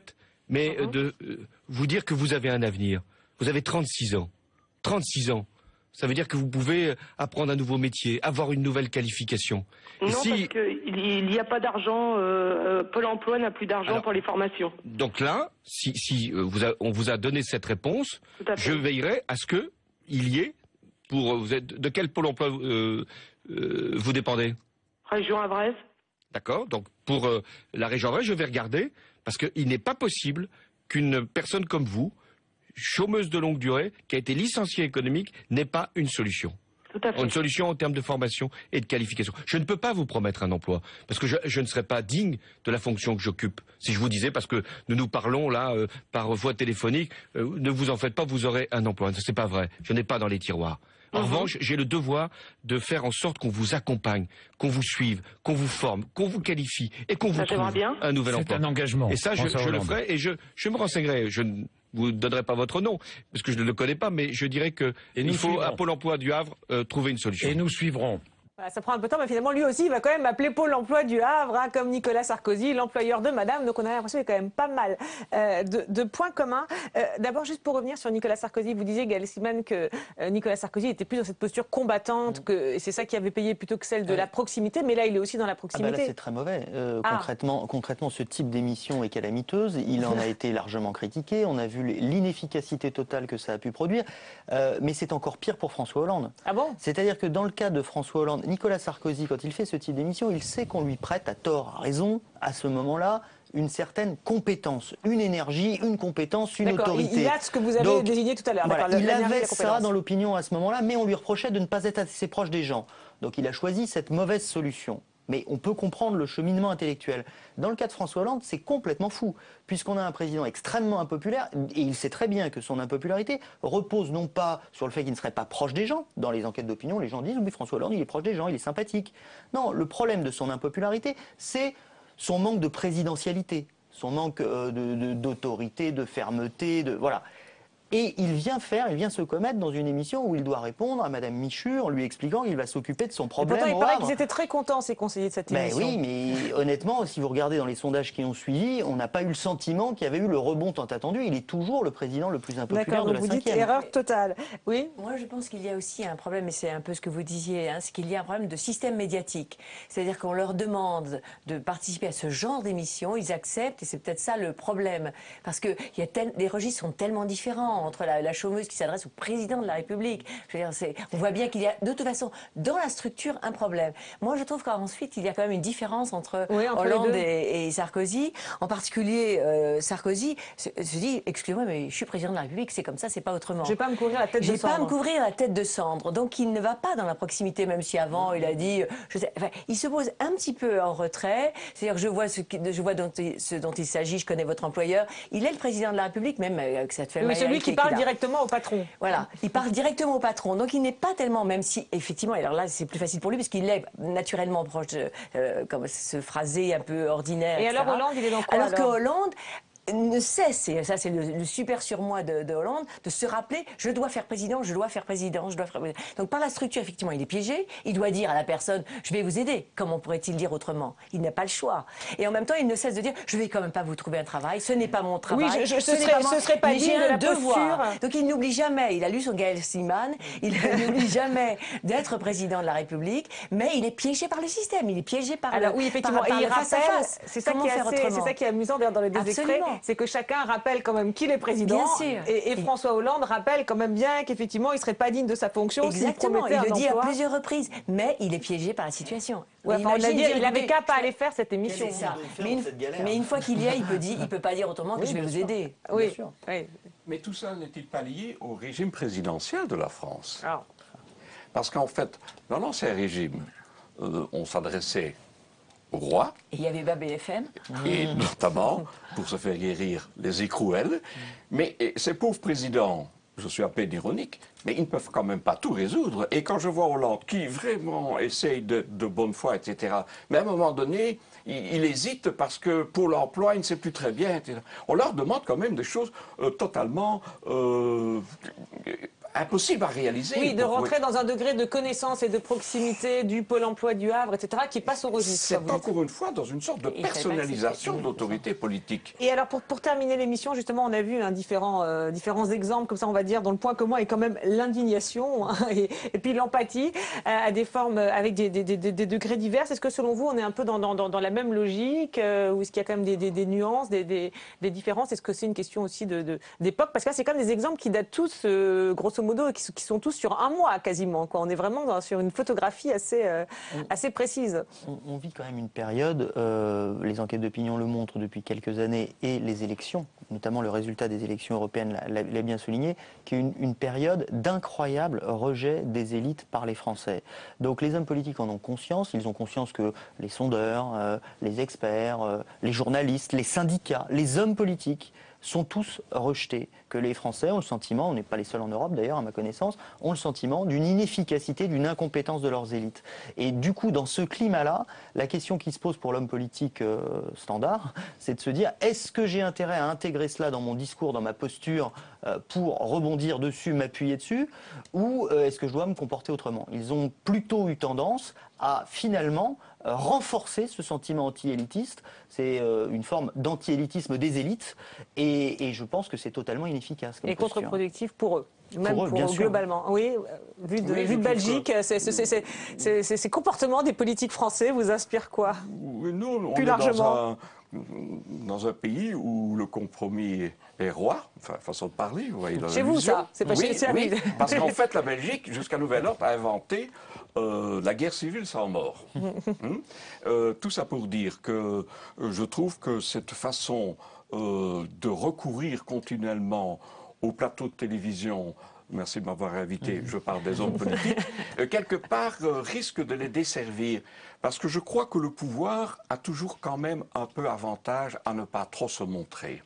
mais euh, de euh, vous dire que vous avez un avenir. Vous avez trente-six ans. trente-six ans. Ça veut dire que vous pouvez apprendre un nouveau métier, avoir une nouvelle qualification. Non, Et si... parce qu'il n'y a pas d'argent, euh, Pôle emploi n'a plus d'argent Alors, pour les formations. Donc là, si, si euh, vous a, on vous a donné cette réponse, je veillerai à ce que il y ait, pour, vous êtes, de quel Pôle emploi euh, euh, vous dépendez? Région Avraise. D'accord. Donc pour euh, la région Avraise, je vais regarder, parce qu'il n'est pas possible qu'une personne comme vous, chômeuse de longue durée, qui a été licenciée économique, n'ait pas une solution. Tout à fait. Une solution en termes de formation et de qualification. Je ne peux pas vous promettre un emploi, parce que je, je ne serais pas digne de la fonction que j'occupe. Si je vous disais, parce que nous nous parlons là euh, par voie téléphonique, euh, ne vous en faites pas, vous aurez un emploi. C'est pas vrai. Je n'ai pas dans les tiroirs. En Mhm. revanche, j'ai le devoir de faire en sorte qu'on vous accompagne, qu'on vous suive, qu'on vous forme, qu'on vous qualifie et qu'on vous Ça, j'aimerais trouve bien. un nouvel C'est emploi. un engagement, Et ça, je, François je le Hollande. ferai et je, je me renseignerai. Je ne vous donnerai pas votre nom, parce que je ne le connais pas, mais je dirais que Et il nous faut suivrons. à Pôle emploi du Havre euh, trouver une solution. Et nous suivrons. Voilà, ça prend un peu de temps, mais finalement, lui aussi, il va quand même appeler Pôle emploi du Havre, hein, comme Nicolas Sarkozy, l'employeur de madame. Donc on a l'impression qu'il y a quand même pas mal euh, de, de points communs. Euh, D'abord, juste pour revenir sur Nicolas Sarkozy, vous disiez, Gaël Simon, que euh, Nicolas Sarkozy était plus dans cette posture combattante, que, et c'est ça qui avait payé plutôt que celle de la proximité, mais là, il est aussi dans la Ah bah proximité. là, c'est très mauvais. Euh, Ah. concrètement, concrètement, ce type d'émission est calamiteuse. Il en a été largement critiqué. On a vu l'inefficacité totale que ça a pu produire. Euh, mais c'est encore pire pour François Hollande. Ah bon? C'est-à-dire que dans le cas de François Hollande, Nicolas Sarkozy, quand il fait ce type d'émission, il sait qu'on lui prête à tort, à raison, à ce moment-là, une certaine compétence, une énergie, une compétence, une D'accord, il- autorité. il a ce que vous avez Donc, désigné tout à l'heure. voilà, D'accord, il l'énergie et avait la ça compétence. dans l'opinion à ce moment-là, mais on lui reprochait de ne pas être assez proche des gens. Donc il a choisi cette mauvaise solution. Mais on peut comprendre le cheminement intellectuel. Dans le cas de François Hollande, c'est complètement fou, puisqu'on a un président extrêmement impopulaire, et il sait très bien que son impopularité repose non pas sur le fait qu'il ne serait pas proche des gens. Dans les enquêtes d'opinion, les gens disent « oui, François Hollande, il est proche des gens, il est sympathique ». Non, le problème de son impopularité, c'est son manque de présidentialité, son manque euh, de- de- d'autorité, de, fermeté, de voilà. Et il vient faire, il vient se commettre dans une émission où il doit répondre à Madame Michu en lui expliquant qu'il va s'occuper de son Et problème. pourtant, il au paraît Havre. qu'ils étaient très contents, ces conseillers de cette Ben émission. oui, mais honnêtement, si vous regardez dans les sondages qui ont suivi, on n'a pas eu le sentiment qu'il y avait eu le rebond tant attendu. Il est toujours le président le plus impopulaire D'accord, de donc la vous dites cinquième. erreur totale. Oui. Moi, je pense qu'il y a aussi un problème, et c'est un peu ce que vous disiez, hein, c'est qu'il y a un problème de système médiatique. C'est-à-dire qu'on leur demande de participer à ce genre d'émission, ils acceptent, et c'est peut-être ça le problème. Parce que il y a tel- les registres sont tellement différents entre la, la chômeuse qui s'adresse au président de la République. Je veux dire, c'est- on voit bien qu'il y a, de toute façon, dans la structure, un problème. Moi, je trouve qu'ensuite, il y a quand même une différence entre, Oui, entre les Hollande deux. et, et Sarkozy. En particulier, euh, Sarkozy se, se dit, excusez-moi, mais je suis président de la République, c'est comme ça, c'est pas autrement. Je vais pas me couvrir la tête de Je vais pas cendre. me couvrir la tête de cendre. Donc il ne va pas dans la proximité, même si avant il a dit, euh, je sais, enfin, il se pose un petit peu en retrait. C'est-à-dire que je vois ce, qui- je vois dont il- ce dont il s'agit, je connais votre employeur. Il est le président de la République, même euh, avec cette femme. Oui, celui qui parle directement au patron. Voilà, il parle directement au patron. Donc il n'est pas tellement, même si effectivement, alors là c'est plus facile pour lui parce qu'il est naturellement proche de, euh, comme ce phrasé un peu ordinaire. Et et alors, cetera. Hollande, il est dans quoi, Alors que alors Hollande ne cesse, et ça c'est le, le super surmoi de, de Hollande, de se rappeler, je dois faire président, je dois faire président, je dois faire président. Donc par la structure, effectivement, il est piégé, il doit dire à la personne, je vais vous aider. Comment pourrait-il dire autrement? Il n'a pas le choix. Et en même temps, il ne cesse de dire, je vais quand même pas vous trouver un travail, ce n'est pas mon travail. Oui, je- je- ce n'est serait- pas moi, ce serait pas mais j'ai digne de un la devoir. posture. Donc il n'oublie jamais, il a lu son Gaël Simon, il n'oublie jamais d'être président de la République, mais il est piégé par le système, il est piégé par Alors le oui, effectivement, par- par et il le face à rappelle, face. c'est ça, Comment qui est faire assez- autrement? c'est ça qui est amusant d'ailleurs dans les deux extraits, Absolument. c'est que chacun rappelle quand même qu'il est président. Bien sûr. Et, et François Hollande rappelle quand même bien qu'effectivement, il serait pas digne de sa fonction s'il Exactement, promettait il un le dit à emploi. plusieurs reprises, mais il est piégé par la situation. Ouais, enfin, on Imagine l'a dit, dire, il avait écoutez, qu'à pas aller faire cette émission. C'est ça. Mais une, mais une fois qu'il y est, il peut dire, il peut pas dire autrement que Oui, je vais bien vous sûr. aider. Oui. Bien sûr. Oui. Mais tout ça n'est-il pas lié au régime présidentiel de la France? Alors. Parce qu'en fait, dans l'ancien régime, euh, on s'adressait au roi, Et il y avait pas B F M. et notamment pour se faire guérir les écrouelles. Mais et, ces pauvres présidents, je suis à peine ironique, mais ils ne peuvent quand même pas tout résoudre. Et quand je vois Hollande qui vraiment essaye de, de bonne foi, et cetera, mais à un moment donné, il, il hésite parce que pour l'emploi, il ne sait plus très bien, et cetera. On leur demande quand même des choses euh, totalement... euh, impossible à réaliser. Oui, de Pour- rentrer oui. dans un degré de connaissance et de proximité du Pôle emploi du Havre, et cetera, qui passe au registre. C'est ça, vous dites. encore une fois dans une sorte de Et il fallait pas que personnalisation c'était- de l'autorité politique. Et alors, pour, pour terminer l'émission, justement, on a vu hein, différents, euh, différents exemples, comme ça, on va dire, dont le point commun est quand même l'indignation hein, et, et puis l'empathie euh, à des formes, euh, avec des, des, des, des degrés divers. Est-ce que, selon vous, on est un peu dans, dans, dans, dans la même logique euh, ou est-ce qu'il y a quand même des, des, des nuances, des, des, des différences? Est-ce que c'est une question aussi de, de, d'époque? Parce que là, c'est quand même des exemples qui datent tous, euh, grosso modo, et qui, qui sont tous sur un mois quasiment, quoi. On est vraiment dans, sur une photographie assez, euh, assez précise. On, on vit quand même une période, euh, les enquêtes d'opinion le montrent depuis quelques années, et les élections, notamment le résultat des élections européennes l'a, l'a bien souligné, qui est une, une période d'incroyable rejet des élites par les Français. Donc les hommes politiques en ont conscience, ils ont conscience que les sondeurs, euh, les experts, euh, les journalistes, les syndicats, les hommes politiques sont tous rejetés, que les Français ont le sentiment, on n'est pas les seuls en Europe d'ailleurs à ma connaissance, ont le sentiment d'une inefficacité, d'une incompétence de leurs élites. Et du coup, dans ce climat-là, la question qui se pose pour l'homme politique euh, standard, c'est de se dire, est-ce que j'ai intérêt à intégrer cela dans mon discours, dans ma posture, euh, pour rebondir dessus, m'appuyer dessus, ou euh, est-ce que je dois me comporter autrement? Ils ont plutôt eu tendance à finalement euh, renforcer ce sentiment anti-élitiste. C'est euh, une forme d'anti-élitisme des élites, et, et je pense que c'est totalement inefficace. Comme Et posture. contre-productif pour eux. Même Pour eux, bien sûr. globalement. Oui, euh, vu de, Oui, vu de je trouve Belgique, c'est- c'est- c'est- c'est- c'est- c'est- ces comportements des politiques français vous inspirent quoi? Oui, nous, on Plus est largement. dans un, dans un pays où le compromis est roi, enfin, façon de parler, vous voyez. Chez vous, l'allusion. ça, c'est pas oui, chez les oui, Serbes. parce qu'en fait, la Belgique, jusqu'à nouvel ordre, a inventé euh, la guerre civile sans mort. Hum Euh, tout ça pour dire que euh, je trouve que cette façon euh, de recourir continuellement au plateau de télévision, merci de m'avoir invité, je parle des hommes politiques, euh, quelque part euh, risque de les desservir. Parce que je crois que le pouvoir a toujours quand même un peu avantage à ne pas trop se montrer.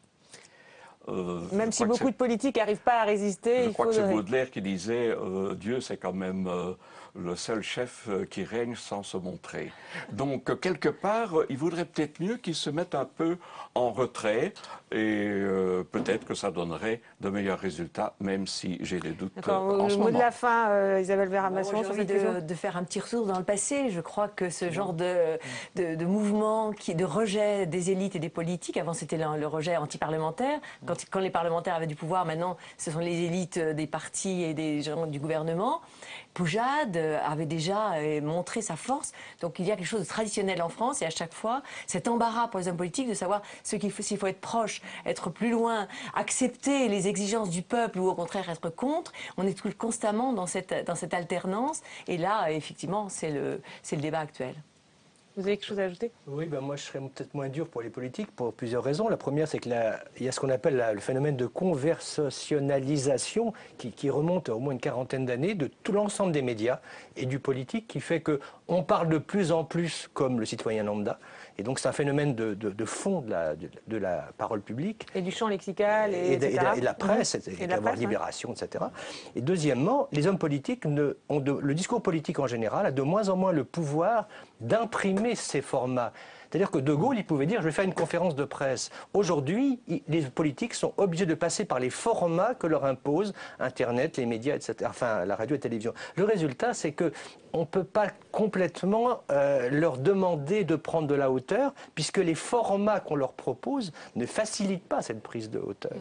Euh, Même je si crois que beaucoup c'est- de politiques n'arrivent pas à résister, je il crois que c'est faudrait... Baudelaire qui disait euh, Dieu, c'est quand même euh, le seul chef euh, qui règne sans se montrer. Donc, euh, quelque part, euh, il vaudrait peut-être mieux qu'ils se mettent un peu en retrait et euh, peut-être que ça donnerait de meilleurs résultats, même si j'ai des doutes euh, D'accord, en le ce mot de moment. la fin, euh, Isabelle Verra-Masson, Moi, j'ai sur envie cette question. de, de faire un petit retour dans le passé. Je crois que ce genre de, de, de mouvement qui, de rejet des élites et des politiques, avant c'était le, le rejet anti-parlementaire, quand, quand les parlementaires avaient du pouvoir, maintenant ce sont les élites des partis et des gens du gouvernement. Poujade avait déjà euh, montré sa force. Donc il y a quelque chose de traditionnel en France et à chaque fois, cet embarras pour les hommes politiques de savoir ce qu'il faut, s'il faut être proche, être plus loin, accepter les exigences du peuple ou au contraire être contre. On est tout- constamment dans cette, dans cette alternance et là, effectivement, c'est le, c'est le débat actuel. Vous avez quelque chose à ajouter? Oui, ben moi je serais peut-être moins dur pour les politiques pour plusieurs raisons. La première, c'est qu'il y a ce qu'on appelle la- le phénomène de conversationnalisation qui, qui remonte à au moins une quarantaine d'années de tout l'ensemble des médias et du politique qui fait qu'on parle de plus en plus comme le citoyen lambda. Et donc c'est un phénomène de, de, de fond de la, de, de la parole publique. Et du champ lexical, et, Et de, et de- et cetera. et de la presse, Mhm. et, Et de la la presse, ouais. Libération, et cetera. Et deuxièmement, les hommes politiques, ne, ont de- le discours politique en général a de moins en moins le pouvoir d'imprimer ces formats. C'est-à-dire que De Gaulle, il pouvait dire « je vais faire une conférence de presse ». Aujourd'hui, il- les politiques sont obligés de passer par les formats que leur imposent Internet, les médias, et cetera. Enfin, la radio et la télévision. Le résultat, c'est que on ne peut pas complètement euh, leur demander de prendre de la hauteur, puisque les formats qu'on leur propose ne facilitent pas cette prise de hauteur.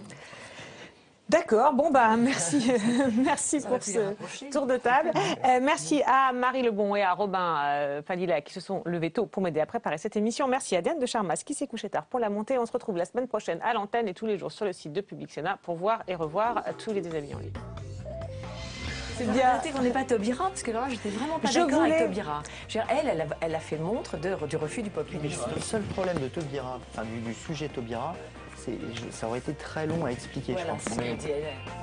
D'accord, bon bah merci, merci Ça pour aurait pu les ce rapprocher. tour de table. Euh, merci à Marie Lebon et à Robin euh, Falila qui se sont levés tôt pour m'aider à préparer cette émission. Merci à Diane de Charmas qui s'est couchée tard pour la montée. On se retrouve la semaine prochaine à l'antenne et tous les jours sur le site de Public Sénat pour voir et revoir tous les déshabillés en ligne. C'est bien. Noter qu'on n'est pas Taubira, parce que là, j'étais vraiment pas Je d'accord voulais- avec Taubira. Je veux dire, Elle, elle a, elle a fait montre de- du refus du populisme. Le seul problème de Taubira, enfin du, du sujet Taubira, c'est je- ça aurait été très long à expliquer, Voilà, je pense. c'est ce qu'elle dit, elle.